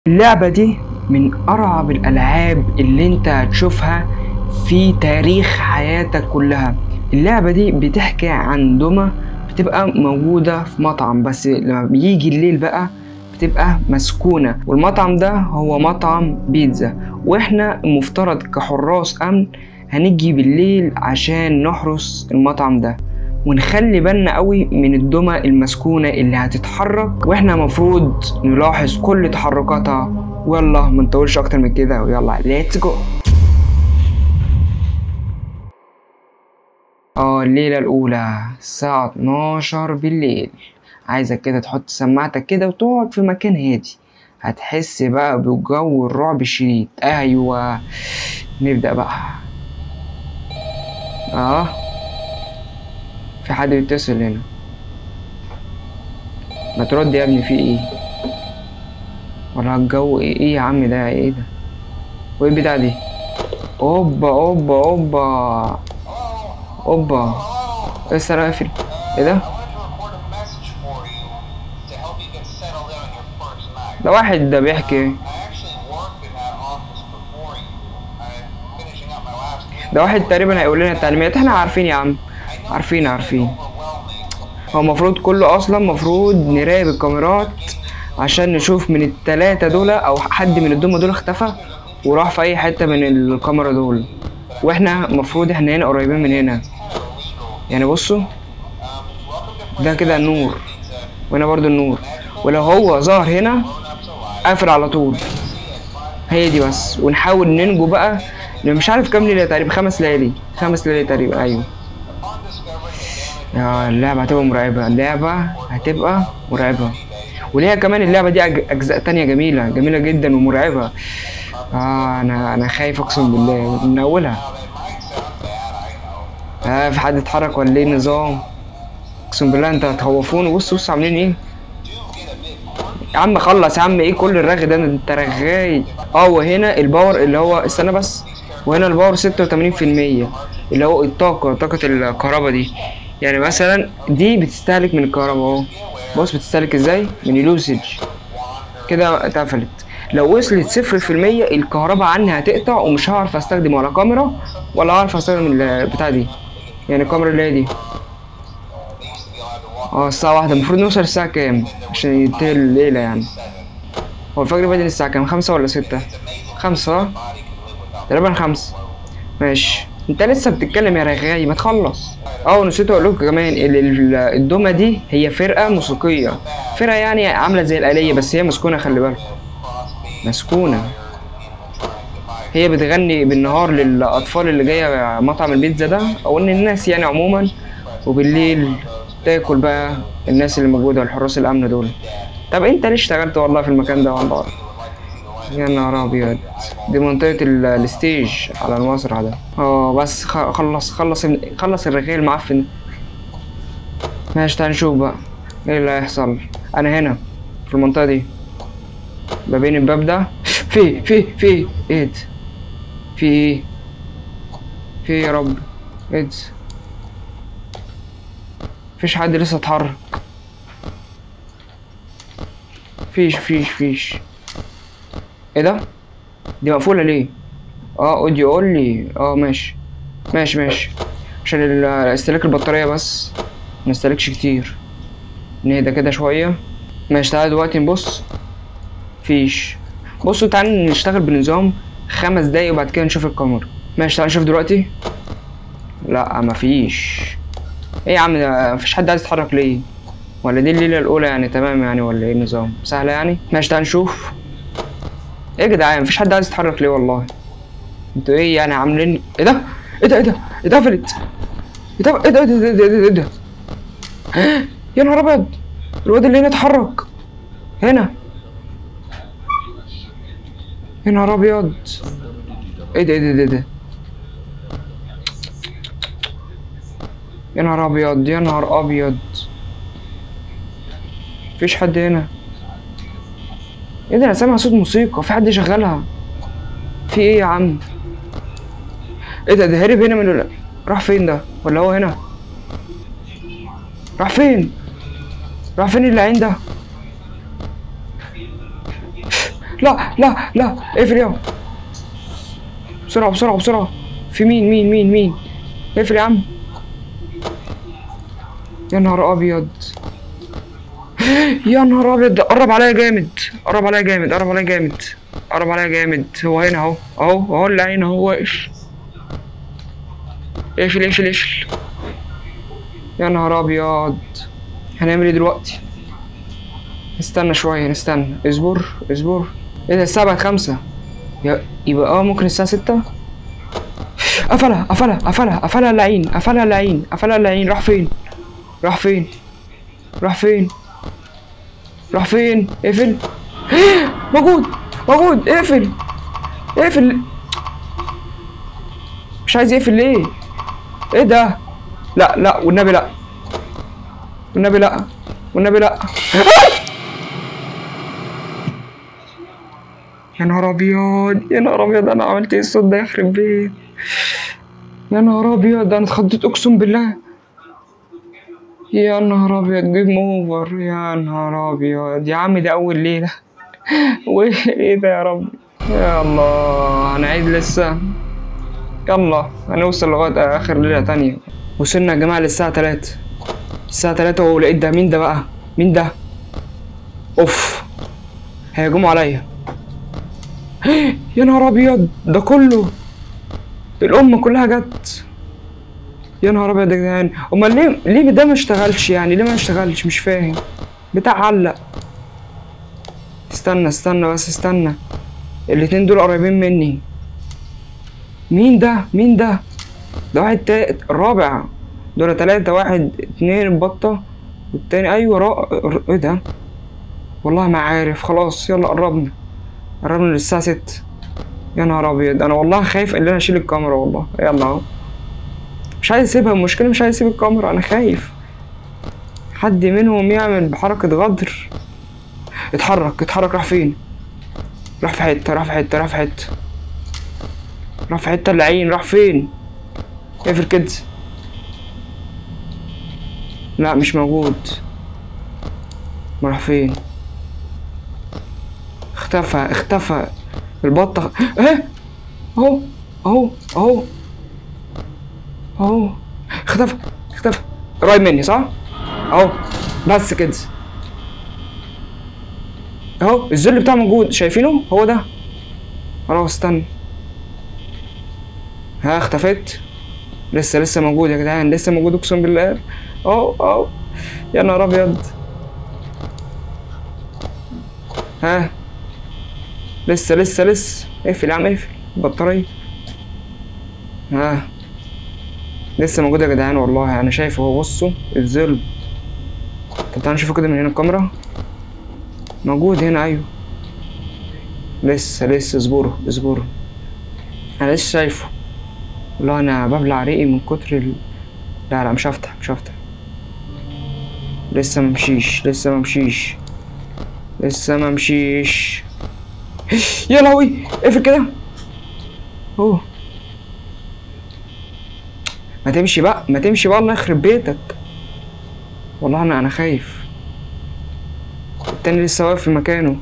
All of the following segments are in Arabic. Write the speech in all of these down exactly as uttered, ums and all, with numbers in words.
اللعبة دي من أرعب الألعاب اللي انت هتشوفها في تاريخ حياتك كلها. اللعبة دي بتحكي عن دمى بتبقى موجودة في مطعم، بس لما بيجي الليل بقى بتبقى مسكونة، والمطعم ده هو مطعم بيتزا، واحنا المفترض كحراس أمن هنيجي بالليل عشان نحرس المطعم ده ونخلي بالنا قوي من الدمى المسكونة اللي هتتحرك، واحنا مفروض نلاحظ كل تحركاتها. ويلا منطولش اكتر من كده، ويلا ليتس جو. اه الليلة الاولى الساعة اتناشر بالليل، عايزك كده تحط سماعتك كده وتقعد في مكان هادي، هتحس بقى بجو الرعب الشديد. ايوه نبدأ بقى. اه في حد بيتصل هنا، ما ترد يا ابني، في ايه؟ ولا الجو ايه؟ ايه يا عم ده؟ ايه ده؟ وايه البتاع دي؟ اوبا اوبا اوبا اوبا لسه انا قافل. ايه ده؟ ده واحد ده بيحكي، ده واحد تقريبا هيقول لنا التعليمات. احنا عارفين يا عم، عارفين عارفين. هو المفروض كله اصلا مفروض نراقب الكاميرات عشان نشوف من التلاتة دول او حد من الدمى دول اختفى وراح في اي حتة من الكاميرا دول، واحنا مفروض احنا هنا قريبين من هنا. يعني بصوا ده كده النور، وهنا برضو النور، ولو هو ظهر هنا قافل على طول. هي دي بس، ونحاول ننجو بقى. مش عارف كام ليلة تقريبا، خمس ليالي خمس ليالي تقريبا. ايوه يا اللعبة هتبقى مرعبة، اللعبة هتبقى مرعبة، وليها كمان اللعبة دي أجزاء تانية جميلة جميلة جدا ومرعبة. آه أنا أنا خايف أقسم بالله من أولها. آه في حد اتحرك ولا إيه النظام؟ أقسم بالله أنت هتخوفوني. بص بص عاملين إيه يا عم؟ خلص يا عم، إيه كل الرغي ده؟ أنت رغاي. أه وهنا الباور اللي هو استنى بس، وهنا الباور ستة وتمانين في المية اللي هو الطاقة، طاقة الكهرباء دي. يعني مثلا دي بتستهلك من الكهرباء اهو، بص بتستهلك ازاي من اليوسج كده. اتقفلت، لو وصلت صفر في المية الكهرباء عني هتقطع، ومش هعرف استخدم ولا كاميرا ولا هعرف استخدم البتاع دي. يعني الكاميرا اللي هي دي اه الساعة واحدة، المفروض نوصل الساعة كام عشان ينتهي الليلة؟ يعني هو الفجر بدأ الساعة كام؟ خمسة ولا ستة؟ خمسة تقريبا، خمسة. ماشي انت لسه بتتكلم يا رغاي، ما تخلص. اه ونسيت اقول لكم كمان الدمى دي هي فرقه موسيقيه، فرقه يعني عامله زي الآلية، بس هي مسكونه، خلي بالكم مسكونه. هي بتغني بالنهار للاطفال اللي جايه مطعم البيتزا ده، او ان الناس يعني عموما، وبالليل تاكل بقى الناس اللي موجوده والحراس الامن دول. طب انت ليه اشتغلت والله في المكان ده والله؟ يا نهار ابيض، دي منطقة الستيج على المسرح ده. اه بس خلص خلص خلص الرغي المعفن. ماشي تعال نشوف بقى ايه اللي هيحصل. انا هنا في المنطقة دي، ما بين الباب ده في في في ايه ده؟ في ايه؟ في ايه يا رب؟ ايه ده؟ مفيش حد لسه اتحرك. فيش فيش فيش ايه ده؟ دي مقفولة ليه؟ اه اوديو يقول لي اه ماشي ماشي ماشي عشان استهلاك البطارية بس منستهلكش كتير. نهدى كده شوية. ماشي تعالى دلوقتي نبص. فيش. بصوا تعالى نشتغل بنظام خمس دقايق وبعد كده نشوف الكاميرا. ماشي تعالى نشوف دلوقتي. لا مفيش. ايه يا عم ده؟ مفيش حد عايز يتحرك ليه؟ ولا دي الليلة الأولى يعني تمام يعني، ولا ايه النظام؟ سهلة يعني. ماشي تعالى نشوف. ايه يا جدعان مفيش حد عايز يتحرك ليه والله؟ انتوا ايه يعني عاملين ايه ده؟ ايه ده ايه ده؟ اتقفلت. ايه ده ايه ده ايه ده ايه ده؟ يا نهار ابيض، الواد اللي هنا اتحرك هنا. يا نهار ابيض، ايه ده ايه ده ايه ده؟ يا نهار ابيض يا نهار ابيض، مفيش حد هنا. ايه ده؟ انا سامع صوت موسيقى، في حد شغالها. في ايه يا عم؟ ايه ده؟ ده هرب هنا من، راح فين ده؟ ولا هو هنا؟ راح فين؟ راح فين اللعين ده؟ لا لا لا اقفل يا بسرعة بسرعة بسرعة. في مين مين مين مين؟ اقفل يا عم. يا نهار ابيض يا نهار ابيض، قرب عليا جامد قرب عليا جامد قرب عليا جامد قرب عليا جامد. هو هنا اهو اهو اهو اللي هنا اهو واقف. اقفل اقفل اقفل. يا نهار ابيض، هنعمل ايه دلوقتي؟ نستنى شوية نستنى. اصبر اصبر. ايه ده الساعة بقت خمسة؟ يبقى اه ممكن الساعة ستة. قفلها قفلها قفلها قفلها اللعين قفلها اللعين قفلها اللعين. راح فين؟ راح فين؟ راح فين؟ راح فين؟ اقفل. موجود موجود. اقفل اقفل. مش عايز يقفل ليه؟ ايه ده؟ لا لا والنبي لا والنبي لا والنبي لا. يا نهار ابيض يا نهار ابيض، انا عملت ايه الصوت ده يخرب بيت؟ يا نهار ابيض انا اتخضيت اقسم بالله. يا نهار ابيض جيم اوفر. يا نهار ابيض يا عم، ده اول ليله وايه ده يا رب؟ يا الله هنعيد لسه. يلا هنوصل لغايه اخر ليله تانية. وصلنا يا جماعه للساعه تلاتة. الساعه تلاتة ولقيت ده. مين ده بقى؟ مين ده؟ اوف هيهجموا عليا. يا نهار ابيض ده كله الامه كلها جت. يا نهار ابيض يا جدعان، امال ليه ليه ده ما اشتغلش يعني؟ ليه ما اشتغلش؟ مش فاهم. بتاع علق. استنى استنى بس استنى، الاتنين دول قريبين مني. مين ده؟ مين ده؟ ده واحد تالت الرابع. دول تلاتة، واحد اتنين البطة والتاني ايوه را... ايه ده؟ والله ما عارف. خلاص يلا قربنا قربنا للساعة ستة. يا نهار ابيض انا والله خايف ان انا اشيل الكاميرا والله. يلا اهو مش عايز اسيبها. المشكلة مش عايز اسيب الكاميرا، انا خايف حد منهم يعمل بحركة غدر. اتحرك اتحرك. راح فين؟ راح في حتة راح في حتة راح في حتة راح في حتة اللعين. راح فين؟ اقفل كده. لا مش موجود. ما راح فين؟ اختفى اختفى البطة. ايه اهو اهو اهو اهو اختفى اختفى. قريب مني صح؟ اهو بس كده اهو. الظل بتاعه موجود شايفينه؟ هو ده. خلاص استنى. ها اختفيت. لسه لسه موجود يا جدعان، لسه موجود اقسم بالله. اهو اهو. يا نهار ابيض. ها لسه لسه لسه. اقفل يا عم اقفل البطارية. ها لسه موجود يا جدعان والله انا شايفه اهو. بصوا الظل. طب تعالوا نشوفه كده من هنا الكاميرا. موجود هنا ايوه. لسه لسه اصبروا اصبروا. انا لسه شايفه والله. انا ببلع ريقي من كتر ال... لا لا مش هفتح مش هفتح. لسه ممشيش لسه ممشيش لسه ممشيش. يا لهوي اقفل كده. اوه ما تمشي بقى ما تمشي بقى الله يخرب بيتك. والله انا انا خايف. التاني لسه واقف في مكانه.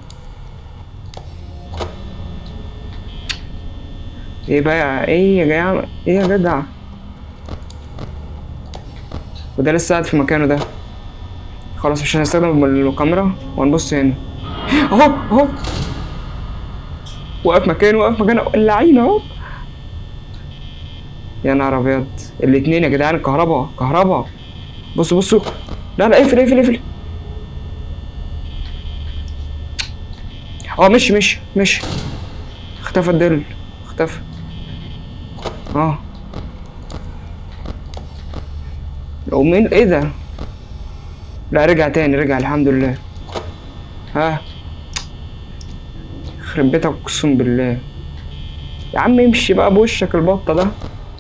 ايه بقى؟ ايه يا جدع؟ ايه يا جدع؟ وده لسه قاعد في مكانه ده. خلاص مش هنستخدم الكاميرا وهنبص هنا. اهو اهو واقف مكانه واقف مكانه اللعين اهو. يا نهار ابيض الاتنين يا جدعان. الكهرباء كهرباء. بصوا بصوا. لا لا اقفل اقفل اقفل. اه مشي مشي مشي. اختفى الدل اختفى. اه ومين؟ ايه ده؟ لا رجع تاني رجع الحمد لله. ها يخرب بيتك اقسم بالله. يا عم امشي بقى بوشك البطة ده.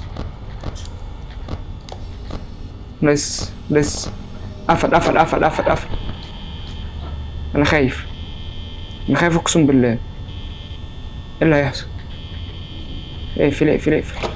لسه لسه. قفل قفل قفل قفل قفل. انا خايف انا خايف اقسم بالله. ايه اللي هيحصل؟ اقفل اقفل اقفل.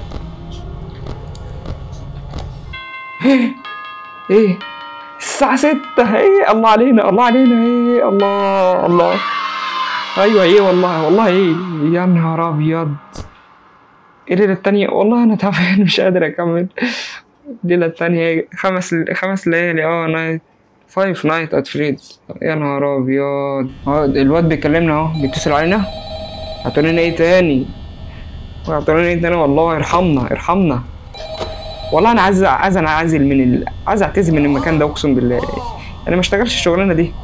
ايه الساعة ستة. ايه الله علينا الله علينا. ايه الله الله ايوه ايه والله والله ايه. يا نهار ابيض. ايه الليله التانية؟ والله انا تعبان مش قادر اكمل. الليله التانية خمس خمس ليالي اه نايت فايف نايت ات فريدز. يا نهار ابيض. اه الواد بيكلمنا اهو بيتصل علينا. هتقولنا ايه تاني؟ هتقولنا ايه تاني؟ والله ارحمنا ارحمنا. والله انا عايز عايز انا اعزل من ال... عايز اعتزل من المكان ده اقسم بالله. انا ما اشتغلش الشغلانه دي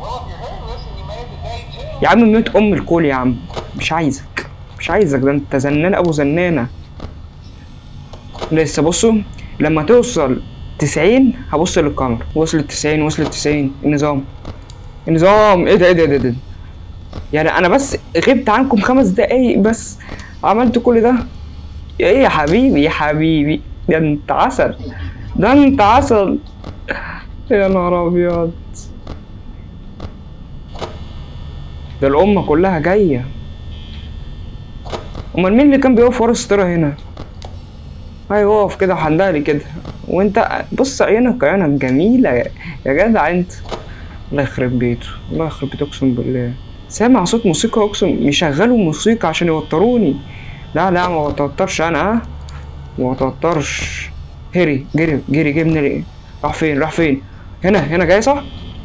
يا عم. ميت ام الكول يا عم. مش عايزك مش عايزك ده انت زنان ابو زنانه. لسه بصوا لما توصل تسعين هبص للكاميرا. وصلت تسعين وصلت تسعين. النظام النظام ايه ده ايه ده ايه ده؟ يعني انا بس غبت عنكم خمس دقايق بس عملت كل ده. ايه يا حبيبي يا حبيبي. ده انت عسل ده انت عسل. يا نهار ابيض. ده الامه كلها جايه. امال مين اللي كان بيقف ورا الستاره هنا؟ ايوه اقف كده وحندقلي كده. وانت بص عينك عينك جميله يا جدع انت. الله يخرب بيته الله يخرب بيته اقسم بالله. سامع صوت موسيقى اقسم. يشغلوا موسيقى عشان يوتروني. لا لا ما بتوترش انا. ها ما بتوترش. هري جري جري جبني ليه؟ راح فين راح فين؟ هنا هنا جاي صح؟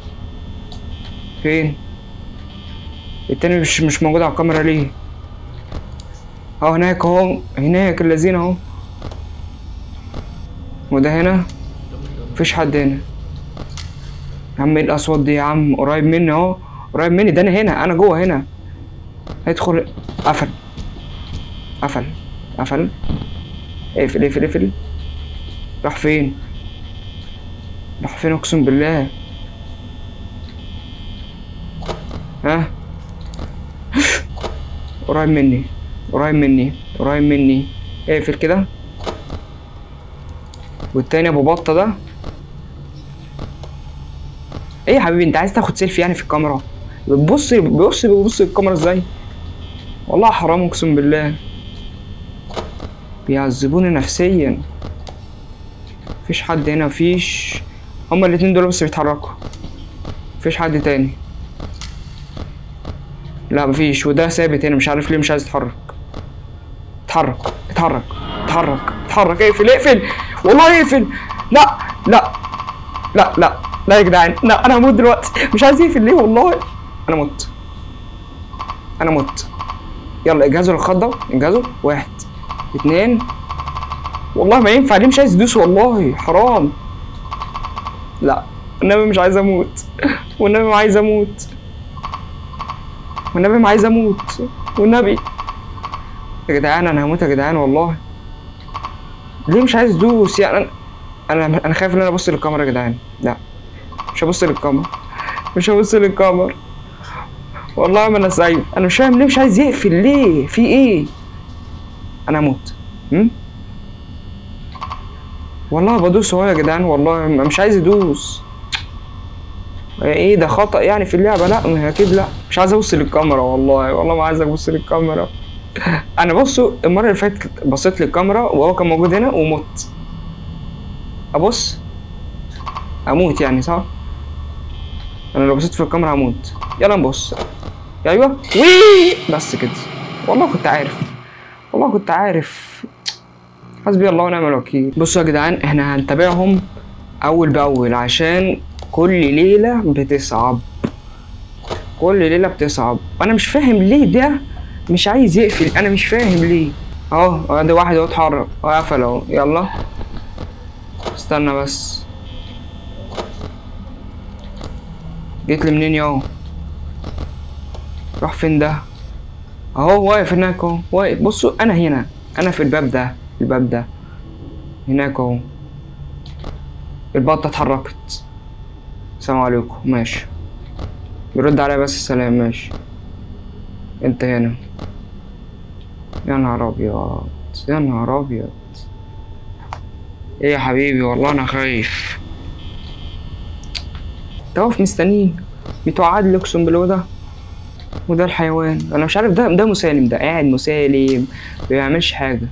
فين؟ التاني مش مش موجود على الكاميرا ليه؟ اهو هناك اهو هناك اللذين اهو. وده هنا مفيش حد هنا. يا عم ايه الاصوات دي يا عم؟ قريب مني اهو قريب مني. ده انا هنا انا جوه هنا. هيدخل. قفل قفل قفل. اقفل اقفل اقفل. راح فين؟ راح فين اقسم بالله؟ ها قريب مني قريب مني قريب مني. اقفل كده. والتاني ابو بطه ده ايه يا حبيبي؟ انت عايز تاخد سيلفي يعني في الكاميرا؟ بتبص بيبص بيبص الكاميرا ازاي؟ والله حرام اقسم بالله. بيعذبوني نفسيا. مفيش حد هنا. مفيش. هما الاتنين دول بس بيتحركوا. مفيش حد تاني. لا مفيش. وده ثابت هنا مش عارف ليه مش عايز يتحرك. اتحرك اتحرك اتحرك اتحرك. اقفل اقفل والله اقفل. لا لا لا لا لا يا جدعان. لا انا هموت دلوقتي. مش عايز يقفل ليه والله. انا مت انا مت. يلا اجهزوا للخضه اجهزوا. واحد اتنين. والله ما ينفع ليه مش عايز يدوس والله حرام. لا والنبي مش عايز اموت. والنبي ما عايز اموت. والنبي ما عايز اموت. والنبي يا جدعان انا هموت يا جدعان والله. ليه مش عايز يدوس يعني؟ انا انا انا خايف ان انا ابص للكاميرا يا جدعان. لا مش هبص للكاميرا مش هبص للكاميرا والله ما انا سايب. انا مش فاهم ليه مش عايز يقفل ليه؟ في ايه؟ انا هموت. امم والله بدوس اهو يا جدعان والله مش عايز يدوس. ايه ده خطأ يعني في اللعبة؟ لا ما اكيد لا. مش عايز ابص للكاميرا والله والله ما عايز ابص للكاميرا. انا بصوا المرة اللي فاتت بصيت للكاميرا وهو كان موجود هنا ومت. ابص اموت يعني صح؟ انا لو بصيت في الكاميرا هموت. يلا نبص. ايوه وي بس كده. والله كنت عارف والله كنت عارف. حسبي الله ونعم الوكيل. بصوا يا جدعان احنا هنتابعهم اول باول عشان كل ليله بتصعب. كل ليله بتصعب. انا مش فاهم ليه ده مش عايز يقفل. انا مش فاهم ليه. اهو ده واحد اهو اتحرك اهو قفل اهو. يلا استنى بس. جيت لي منين ياهو؟ راح فين ده؟ اهو واقف هناك اهو واقف. بصوا انا هنا انا في الباب ده الباب ده هناك اهو. البطه اتحركت. السلام عليكم. ماشي بيرد عليا بس السلام. ماشي انت هنا. يا نهار ابيض يا نهار ابيض. ايه يا حبيبي والله انا خايف. انت واقف مستنيين بتوعد لي اقسم بالله. ده وده الحيوان انا مش عارف. ده ده مسالم. ده قاعد مسالم ما بيعملش حاجه.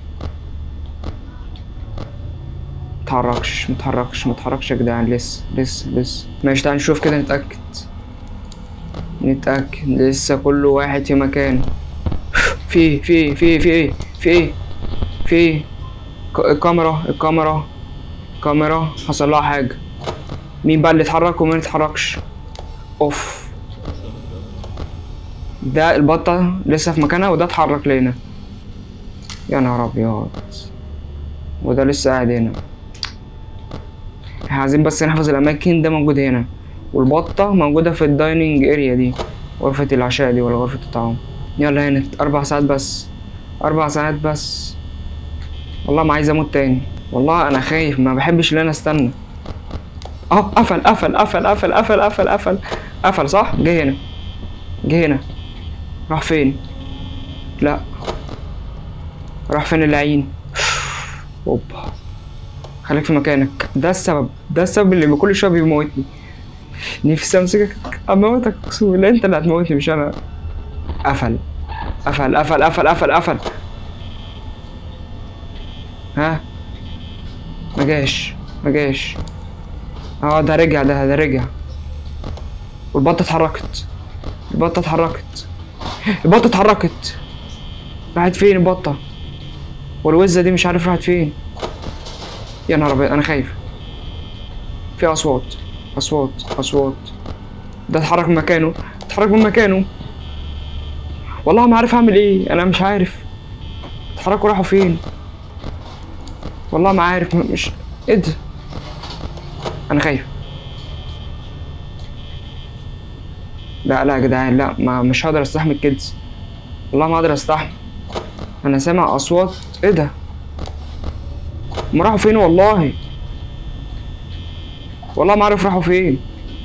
متحركش متحركش متحركش يا جدعان. لسه لسه لسه. ماشي تعال نشوف كده نتأكد. نتأكد لسه كل واحد في مكانه. في في في في في في الكاميرا الكاميرا الكاميرا حصل لها حاجة. مين بقى اللي اتحرك ومين متحركش؟ اوف، ده البطة لسه في مكانها وده اتحرك لينا. يا نهار ابيض، وده لسه قاعد هنا. احنا عايزين بس نحفظ الاماكن. ده موجود هنا، والبطة موجودة في الدايننج اريا دي، غرفة العشاء دي ولا غرفة الطعام. يلا هنا اربع ساعات بس، اربع ساعات بس. والله ما عايز اموت تاني، والله انا خايف، ما بحبش ان انا استنى. اه قفل قفل قفل قفل قفل قفل قفل قفل صح. جه هنا جه هنا راح فين؟ لا راح فين اللعين؟ اوبا، خليك في مكانك. ده السبب ده السبب اللي كل شويه بيموتني. نفسي امسكك اموتك، اقسم بالله انت اللي هتموتني مش انا. قفل قفل قفل قفل قفل قفل. ها ما جاش ما جاش. اه ده رجع، ده ده رجع. والبطه اتحركت البطه اتحركت البطه اتحركت. راحت فين البطه؟ والوزه دي مش عارف راحت فين. يا نهار ابيض انا خايف. في اصوات اصوات اصوات. ده اتحرك من مكانه اتحرك من مكانه. والله ما عارف اعمل ايه، انا مش عارف اتحركوا راحوا فين. والله ما عارف، مش ايه ده. انا خايف. لا لا يا جدعان، لا ما مش هقدر استحمل كده. والله ما اقدر استحمل. انا سامع اصوات. ايه ده؟ ما راحوا فين؟ والله والله ما عارف راحوا فين.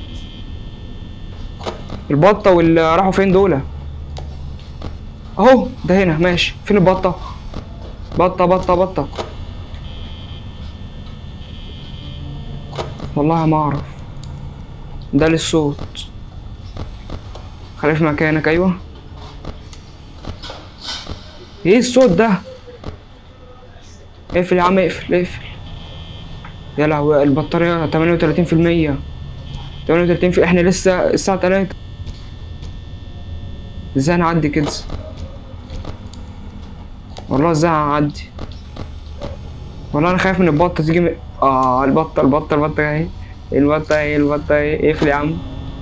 البطه واللي راحوا فين دول؟ اهو ده هنا ماشي. فين البطه؟ بطه بطه بطه. والله ما اعرف. ده للصوت. خليك في مكانك. ايوه ايه الصوت ده؟ اقفل يا عم اقفل اقفل. يا لهوي البطارية تمانية وتلاتين في المية تمانية وتلاتين في احنا لسه الساعة تلاتة. ازاي هنعدي كده؟ والله ازاي هنعدي؟ والله انا خايف من البطة تيجي من... اه البطة البطة البطة اهي البطة اهي البطة اهي. اقفل يا عم.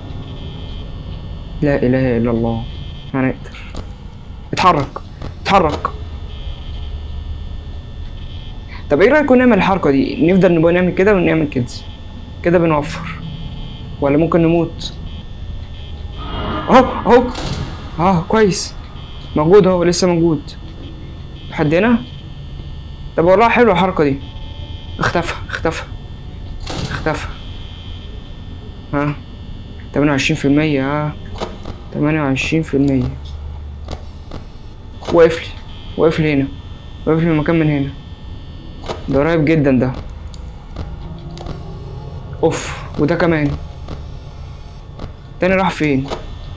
لا اله الا الله هنقدر. اتحرك اتحرك. طب ايه رايكم نعمل الحركه دي؟ نفضل نبقى نعمل كده ونعمل كده كده بنوفر، ولا ممكن نموت؟ اهو اهو اه كويس موجود اهو لسه موجود لحد هنا. طب والله حلوه الحركه دي. اختفى اختفى اختفى. ها تمانية وعشرين في المية. ها تمانية وعشرين في المية. واقف لي واقف لي هنا واقف لي مكان من هنا. ده قريب جدا ده. اوف وده كمان. تاني راح فين؟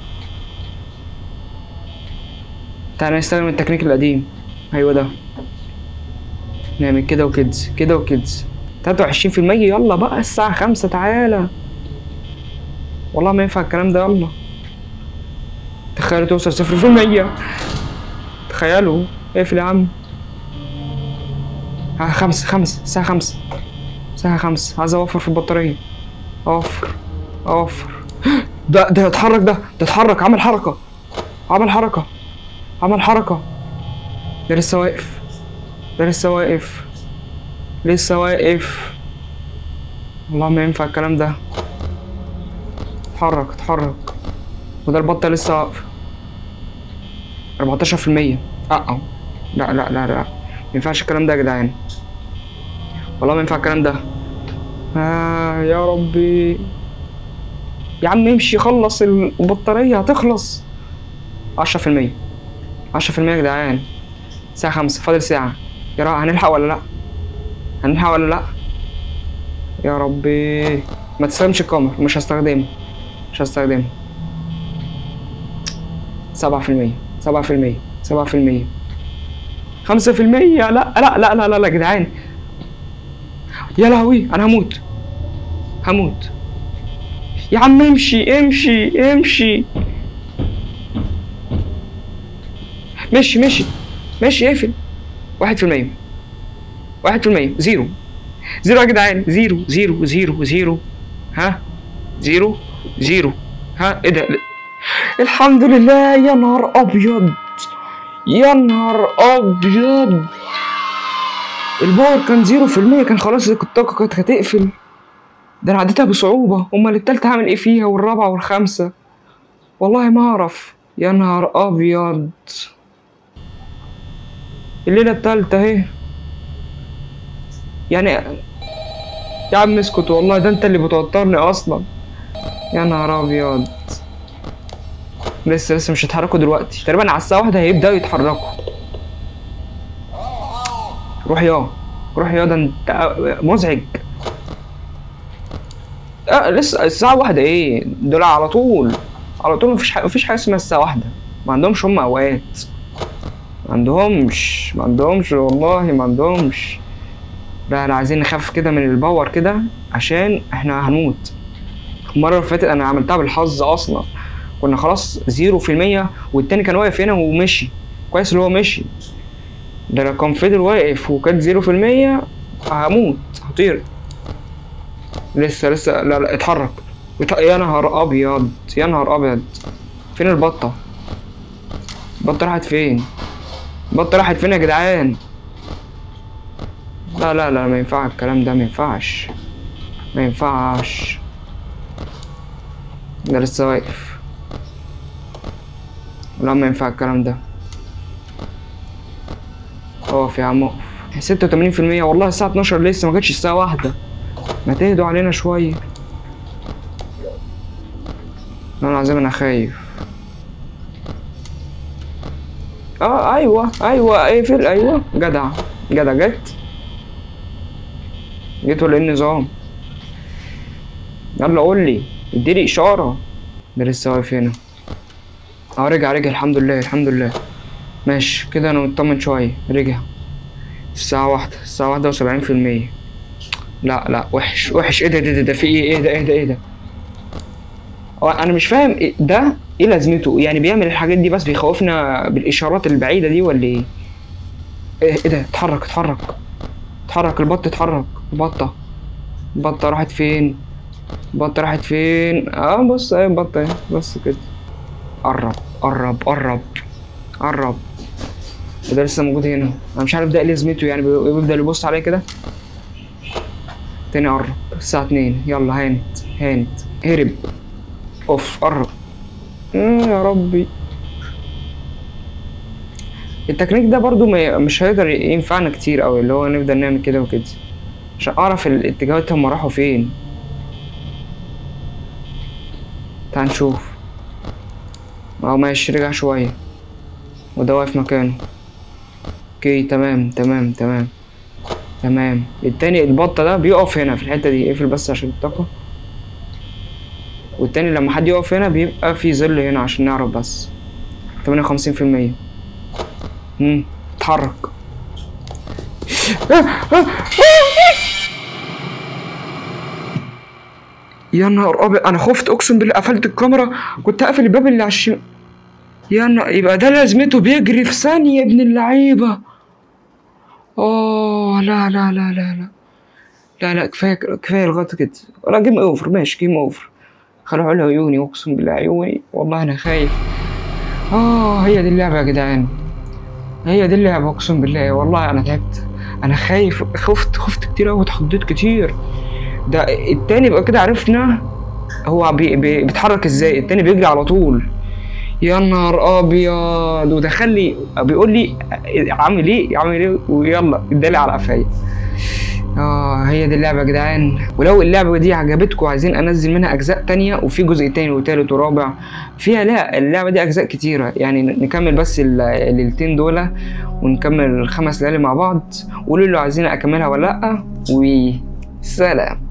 تعالى نستخدم التكنيك القديم. ايوه ده. نعمل كده وكده كده وكده. تلاتة وعشرين في المية. يلا بقى الساعة خمسة تعالى. والله ما ينفع الكلام ده. يلا تخيلوا توصل صفر في المية. تخيلوا. اقفل يا عم. ها خمسة خمسة الساعة خمسة الساعة خمسة. عايز اوفر في البطارية. اوفر اوفر. ده ده اتحرك. ده ده اتحرك. عمل حركة عمل حركة عمل حركة. ده لسه واقف ده لسه واقف لسه واقف. والله ما ينفع الكلام ده. اتحرك اتحرك. وده البطة لسه واقفة. اربعتاشر في المية. اه لا لا لا لا مينفعش الكلام ده يا جدعان. والله ما ينفع الكلام ده. آه يا ربي. يا عم امشي خلص البطارية هتخلص. عشرة في المية عشرة في المية يا جدعان. الساعة خمسة فاضل ساعة. يا رب هنلحق ولا لأ؟ هنلحق ولا لأ؟ يا ربي. ما تستخدمش الكاميرا. مش هستخدمها مش هستخدمها. سبعة في المية سبعة في المية سبعة في المية خمسة في المية. لا لا لا لا لا يا جدعان. يا لهوي انا هموت هموت. يا عم امشي امشي امشي ماشي ماشي ماشي اقفل. واحد في المية واحد في المية زيرو زيرو يا جدعان. زيرو زيرو زيرو زيرو. ها زيرو زيرو. ها ايه ده؟ الحمد لله. يا نهار ابيض يا نهار ابيض. الباور كان زيرو في المية، كان خلاص الطاقة كانت هتقفل. ده انا عديتها بصعوبة. امال التالتة هعمل ايه فيها والرابعة والخامسة؟ والله ما اعرف. يا نهار ابيض. الليلة التالتة اهي يعني. يا عم اسكت والله، ده انت اللي بتوترني اصلا. يا نهار ابيض. لسه لسه مش هيتحركوا دلوقتي تقريبا. على الساعة واحدة هيبدأوا يتحركوا. روح يا روح يا ده انت مزعج. اه لسه الساعة واحدة ايه؟ دول على طول على طول. مفيش حاجة مفيش حاجة اسمها الساعة واحدة. ما عندهمش هم اوقات. ما عندهمش ما عندهمش والله ما عندهمش. لا احنا عايزين نخاف كده من الباور كده عشان احنا هنموت. المرة اللي فاتت انا عملتها بالحظ اصلا. كنا خلاص زيرو في المية والتاني كان واقف هنا ومشي. كويس اللي هو مشي. ده لو كان فضل واقف وكانت زيرو في المية هموت هطير. لسه لسه لا لا اتحرك. يا نهار ابيض يا نهار ابيض. فين البطة؟ البطة راحت فين؟ البطة راحت فين يا جدعان؟ لا لا لا ما ينفعش الكلام ده. ما ينفعش ما ينفعش. ده لسه واقف. لا ما ينفع الكلام ده. اقف يا عم اقف. ستة وتمانين في المية والله. الساعة اتناشر لسه ما جاتش الساعة واحدة. ما تهدوا علينا شوية. انا العظيم انا خايف. اه ايوه ايوه اقفل. ايوه جدع جدع. جت جيت ولا ايه النظام؟ يلا قول لي اديلي اشارة. ده لسه واقف هنا. اه رجع رجع الحمد لله الحمد لله. ماشي كده انا مطمن شوية. رجع. الساعة واحدة الساعة واحدة وسبعين في المية. لا لا وحش وحش. ايه ده ده ده في ايه؟ ايه ده ايه ده ايه ده؟ هو انا مش فاهم إيه ده. ايه لازمته يعني؟ بيعمل الحاجات دي بس بيخوفنا بالاشارات البعيدة دي ولا ايه؟ ايه ايه ده؟ اتحرك اتحرك اتحرك. البط اتحرك. البطة البطة راحت فين؟ البطة راحت فين؟ اه بص اهي البطة اهي. بص كده. قرب قرب قرب قرب. وده لسه موجود هنا. انا مش عارف ده ايه لازمته يعني. بيفضل يبص عليا كده. تاني قرب. الساعة اتنين. يلا هانت هانت. هرب. اوف قرب. يا ربي. التكنيك ده برضو مش هيقدر ينفعنا كتير اوي. اللي هو نفضل نعمل كده وكده عشان اعرف الاتجاهات هم راحوا فين. تعال نشوف. اهو ماشي رجع شوية وده واقف مكانه. اوكي تمام تمام تمام تمام. التاني البطة ده بيقف هنا في الحتة دي. اقفل بس عشان الطاقة. والتاني لما حد يقف هنا بيبقى في ظل هنا عشان نعرف بس. تمانية وخمسين في المية. امم اتحرك. يا نهار ابيض انا خفت اقسم بالله. قفلت الكاميرا. كنت هقفل الباب اللي على الشمال. يا نهار. يبقى ده لازمته بيجري في ثانية ابن اللعيبة. اوه لا لا لا لا لا لا لا كفاية كفاية لغاية كده. ولا جيم اوفر. ماشي جيم اوفر. خلعوا لي عيوني اقسم بالله عيوني. والله انا خايف. اه هي دي اللعبة يا جدعان. هي دي اللعبة اقسم بالله. والله انا تعبت. انا خايف. خفت خفت كتير اوي. اتخضيت كتير. ده التاني يبقى كده عرفنا هو بي بي بيتحرك ازاي. التاني بيجري على طول. يا نهار ابيض. ودخل لي بيقول لي عامل ايه عامل ايه ويلا ادالي على قفايا. اه هي دي اللعبه يا جدعان. ولو اللعبه دي عجبتكم عايزين انزل منها اجزاء تانية وفي جزء تاني وتالت ورابع فيها. لا اللعبه دي اجزاء كتيره يعني. نكمل بس الليلتين دول ونكمل الخمس ليالي مع بعض. قولوا لي لو عايزين اكملها ولا لا. وسلام.